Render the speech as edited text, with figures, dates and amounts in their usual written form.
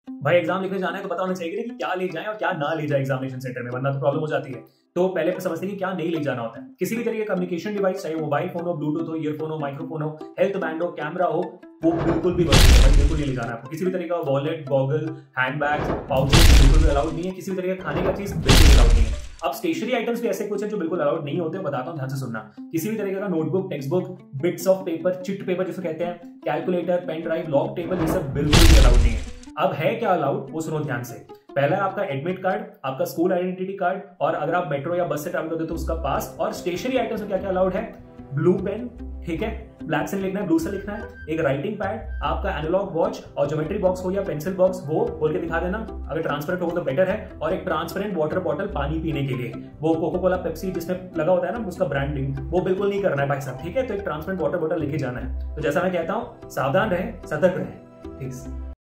भाई एग्जाम लिखने जाना है तो पता होना चाहिए कि क्या ले जाएं और क्या ना ले जाए एग्जामिनेशन सेंटर में, वरना तो प्रॉब्लम हो जाती है। तो पहले समझते हैं कि क्या नहीं ले जाना होता है। किसी भी तरीके का कम्युनिकेशन डिवाइस, चाहे मोबाइल फोन हो, ब्लूटूथ हो, ईयरफोन हो, माइक्रोफोन हो, हेल्थ बैंड हो, कैमरा हो, वो बिल्कुल भी वर्क नहीं है, बिल्कुल नहीं ले जाना है आपको। किसी भी तरीके का वॉलेट, गॉगल, हैंडबैग, पाउचेस बिल्कुल भी अलाउड नहीं है। किसी भी तरीके का खाने का चीज बिल्कुल अलाउड नहीं है। अब स्टेशनरी आइटम्स भी ऐसे कुछ है जो बिल्कुल अलाउड नहीं होते, बताता हूँ, ध्यान से सुनना। किसी भी तरीके का notebook, text book, bits of paper, chit paper जिसे कहते हैं, calculator, pen drive, log table, ये सब बिल्कुल भी अलाउड नहीं है। अब है क्या अलाउड, वो सुनो ध्यान से। पहला है आपका एडमिट कार्ड, आपका स्कूल आइडेंटिटी कार्ड, और अगर आप मेट्रो या बस से ट्रैवल करते हो तो उसका पास। और स्टेशनरी आइटम्स में क्या क्या अलाउड है? ब्लू पेन, ठीक है, ब्लैक से लिखना है, ब्लू से लिखना है, एक राइटिंग पैड, आपका एनालॉग वॉच, और ज्योमेट्री बॉक्स हो या पेंसिल बॉक्स वो खोल के दिखा देना, अगर ट्रांसपेरेंट हो तो बेटर है। और एक ट्रांसपेरेंट वाटर बॉटल पानी पीने के लिए, वो कोको कोला, पेप्सी जिसमें लगा होता है ना उसका ब्रांडिंग, वो बिल्कुल नहीं करना है भाई साहब, ठीक है। तो एक ट्रांसपेरेंट वाटर बॉटल लेके जाना है। तो जैसा मैं कहता हूँ, सावधान रहें, सतर्क रहें, ठीक।